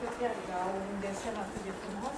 pierdă un desen atât de frumos.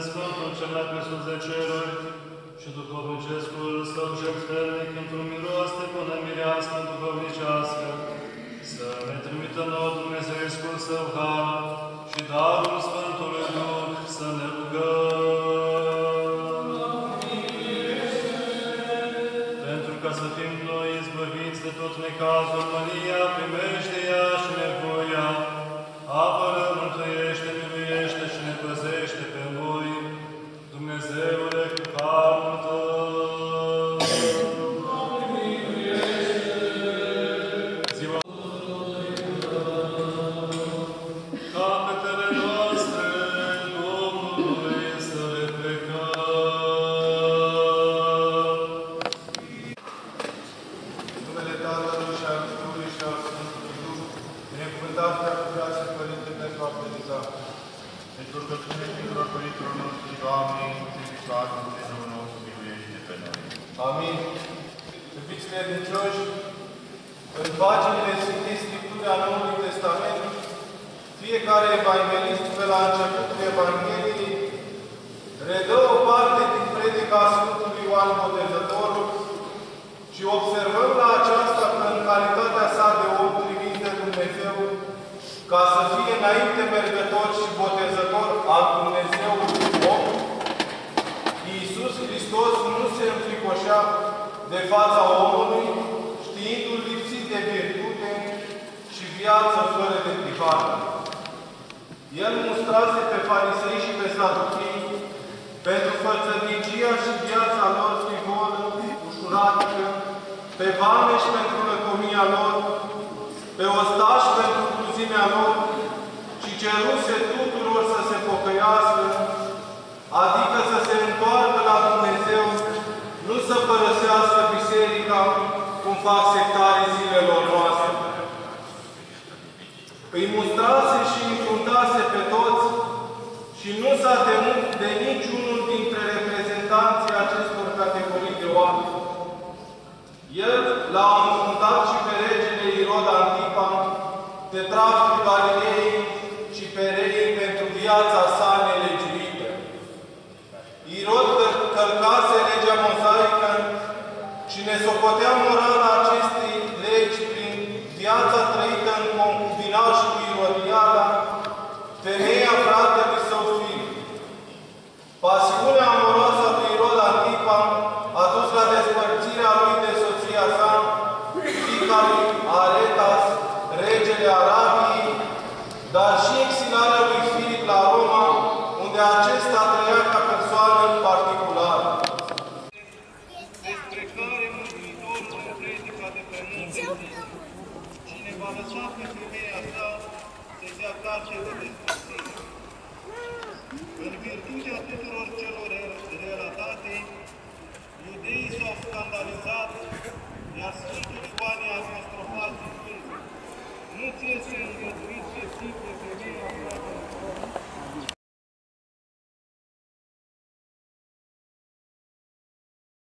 Sfântul cel mai presus de ceruri și duhovnicescul său cel sfernic într-un miros de până mirească duhovnicească, să ne trimită nouă Dumnezeescul său har și darul Sfântului Duh să ne rugăm. Pentru ca să fim noi izbăviți de tot necazul, mânia, primejdia și nevoia, apără, mântuiește, miluiește și ne păzește pe noi, Dumnezeule, cu harul Tău. Ziua capetele noastre Domnului să le plecăm. Numele Tatălui și al Fiului și al Sfântului Duh, binecuvântat pe viață, Părinte, pentru a feliza. Pentru rugăciune tuturor părinților noștri, Doamne, Sfântul Dumnezeu nostru, miluiește pe noi. Amin. Iubiți credincioși, în paginile Sfintei Scripturi a Noului Testament, fiecare evanghelist pe la începutul Evangheliei redă o parte din predica Sfântului Ioan Botezătorul și observăm la aceasta că în calitatea sa de om trimis de Dumnezeu, ca să fie înainte mergător și botezător al Dumnezeului om, Iisus Hristos nu se înfricoșea de fața omului, știindu-l lipsit de virtute și viață fără de privare. El mustrase pe farisei și pe saduchei pentru fățărnicia și viața lor frivolă, ușuratică, pe vameși pentru lăcomia lor, pe ostași pentru cruzimea lor și ceruse tuturor să se pocăiască, adică să se întoarcă la Dumnezeu, nu să părăsească biserica, cum fac sectarii zilelor noastre. Îi mustrase și îi fruntaase pe toți și nu s-a temut de niciunul dintre reprezentanții acestor categorii de oameni. El l-a înfruntat și pe regele Irod Antipa, tetrarhul Galilei și pe rei pentru viața sa nelegiuită. Irod călcase legea mozaică și ne socotea morala acestei legi prin viața trăită în concubinajul lui Irodiada, femeia fratelui său Filip. Pasiunea